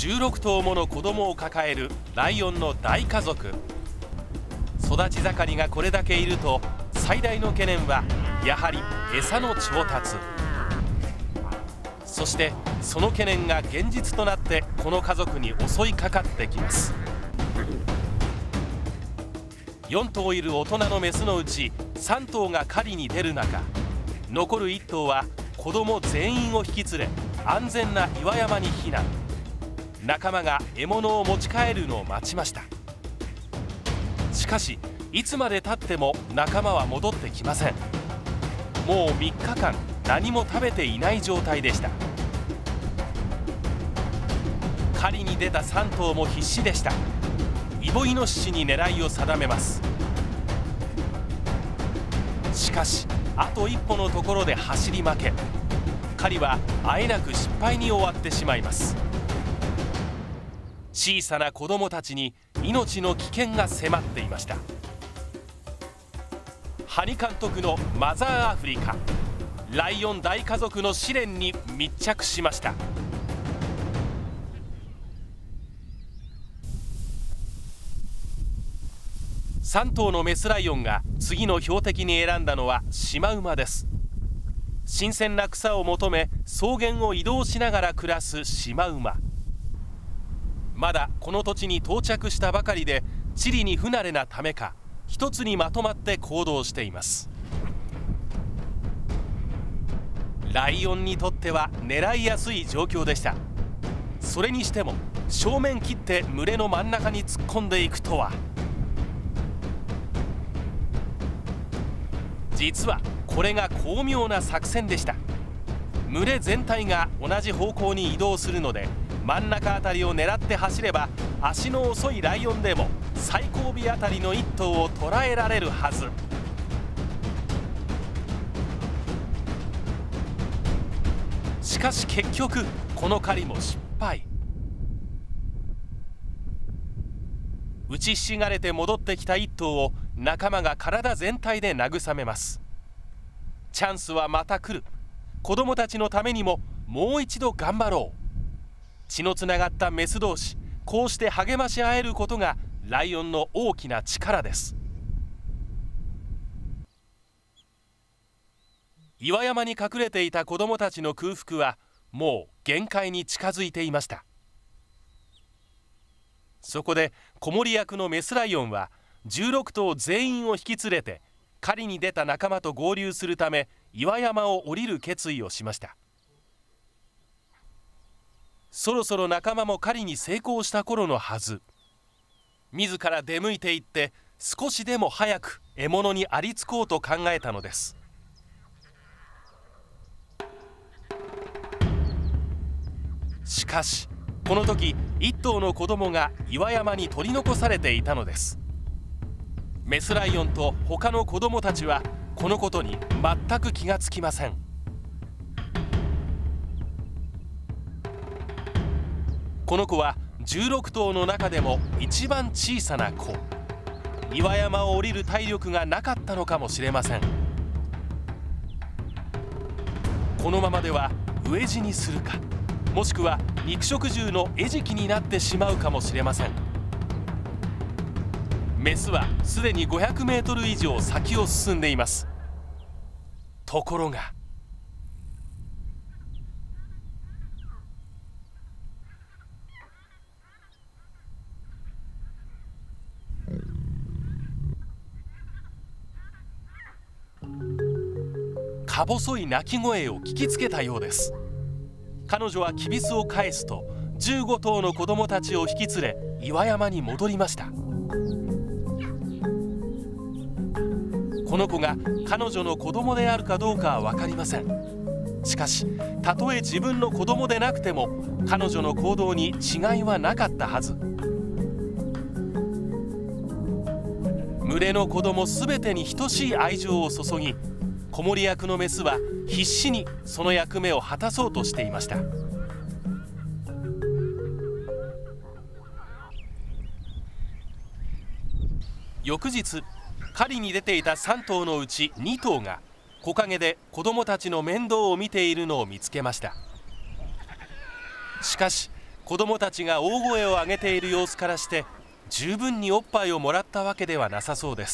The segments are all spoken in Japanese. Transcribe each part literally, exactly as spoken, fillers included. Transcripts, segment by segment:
じゅうろくとうもの子供を抱えるライオンの大家族。育ち盛りがこれだけいると、最大の懸念はやはり餌の調達。そしてその懸念が現実となってこの家族に襲いかかってきます。よんとういる大人のメスのうちさんとうが狩りに出る中、残るいっとうは子供全員を引き連れ安全な岩山に避難。仲間が獲物を持ち帰るのを待ちました。しかしいつまでたっても仲間は戻ってきません。もうみっかかん何も食べていない状態でした。狩りに出たさんとうも必死でした。イボイノシシに狙いを定めます。しかしあと一歩のところで走り負け、狩りはあえなく失敗に終わってしまいます。小さな子供たちに命の危険が迫っていました。ハニ監督のマザーアフリカ、ライオン大家族の試練に密着しました。さんとうのメスライオンが次の標的に選んだのはシマウマです。新鮮な草を求め草原を移動しながら暮らすシマウマ。まだこの土地に到着したばかりで地理に不慣れなためか、一つにまとまって行動しています。ライオンにとっては狙いやすい状況でした。それにしても正面切って群れの真ん中に突っ込んでいくとは。実はこれが巧妙な作戦でした。群れ全体が同じ方向に移動するので、真ん中あたりを狙って走れば足の遅いライオンでも最後尾あたりのいっとうを捉えられるはず。しかし結局この狩りも失敗。打ちひしがれて戻ってきたいっとうを仲間が体全体で慰めます。チャンスはまた来る。子供たちのためにももう一度頑張ろう。血のつながったメス同士、こうして励まし合えることがライオンの大きな力です。岩山に隠れていた子供たちの空腹はもう限界に近づいていました。そこで子守役のメスライオンはじゅうろくとう全員を引き連れて狩りに出た仲間と合流するため岩山を降りる決意をしました。そろそろ仲間も狩りに成功した頃のはず。自ら出向いていって少しでも早く獲物にありつこうと考えたのです。しかしこの時いっとうの子供が岩山に取り残されていたのです。メスライオンと他の子供たちはこのことに全く気がつきません。この子はじゅうろくとうの中でも一番小さな子。岩山を降りる体力がなかったのかもしれません。このままでは飢え死にするか、もしくは肉食獣の餌食になってしまうかもしれません。メスはすでにごひゃくメートル以上先を進んでいます。ところがか細い鳴き声を聞きつけたようです。彼女はきびすを返すとじゅうごとうの子供たちを引き連れ岩山に戻りました。この子が彼女の子供であるかどうかは分かりません。しかしたとえ自分の子供でなくても彼女の行動に違いはなかったはず。群れの子供すべてに等しい愛情を注ぎ、子守役のメスは必死にその役目を果たそうとしていました。翌日、狩りに出ていたさんとうのうちにとうが木陰で子供たちの面倒を見ているのを見つけました。しかし子供たちが大声を上げている様子からして十分におっぱいをもらったわけではなさそうです。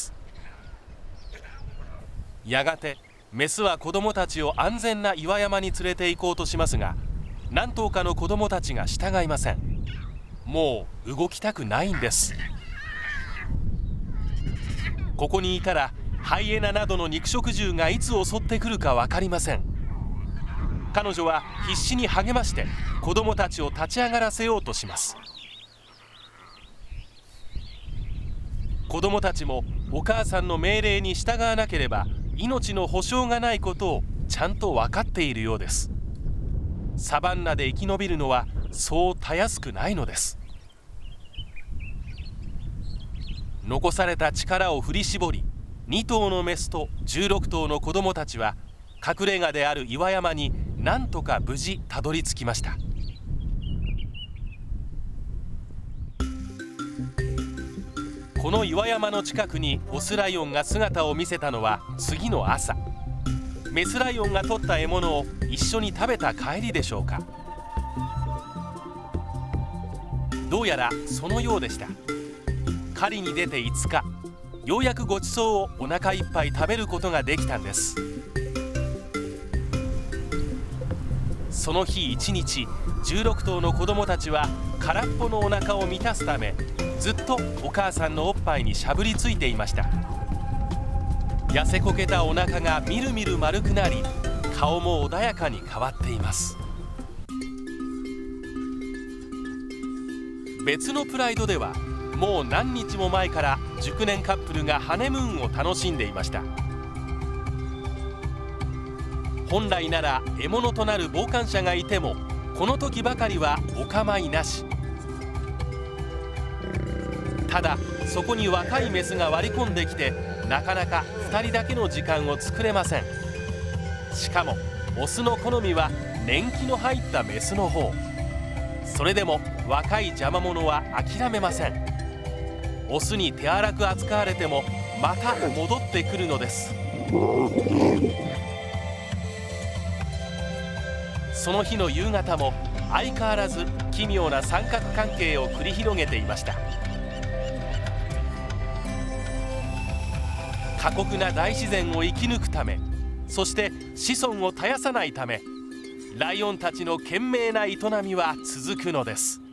やがてメスは子供たちを安全な岩山に連れて行こうとしますが、何頭かの子供たちが従いません。もう動きたくないんです。ここにいたらハイエナなどの肉食獣がいつ襲ってくるか分かりません。彼女は必死に励まして子供たちを立ち上がらせようとします。子供たちもお母さんの命令に従わなければ命の保証がないことをちゃんと分かっているようです。サバンナで生き延びるのはそうたやすくないのです。残された力を振り絞り、に頭のメスとじゅうろく頭の子供たちは隠れ家である岩山になんとか無事たどり着きました。この岩山の近くにオスライオンが姿を見せたのは次の朝。メスライオンが取った獲物を一緒に食べた帰りでしょうか。どうやらそのようでした。狩りに出ていつか、ようやくごちそうをお腹いっぱい食べることができたんです。その日一日、じゅうろく頭の子供たちは空っぽのお腹を満たすためずっとお母さんのおっぱいにしゃぶりついていました。痩せこけたお腹がみるみる丸くなり、顔も穏やかに変わっています。別のプライドではもう何日も前から熟年カップルがハネムーンを楽しんでいました。本来なら獲物となる傍観者がいてもこの時ばかりはお構いなし。ただそこに若いメスが割り込んできてなかなかふたりだけの時間を作れません。しかもオスの好みは年季の入ったメスの方。それでも若い邪魔者は諦めません。オスに手荒く扱われてもまた戻ってくるのです。その日の夕方も相変わらず奇妙な三角関係を繰り広げていました。過酷な大自然を生き抜くため、そして子孫を絶やさないため、ライオンたちの懸命な営みは続くのです。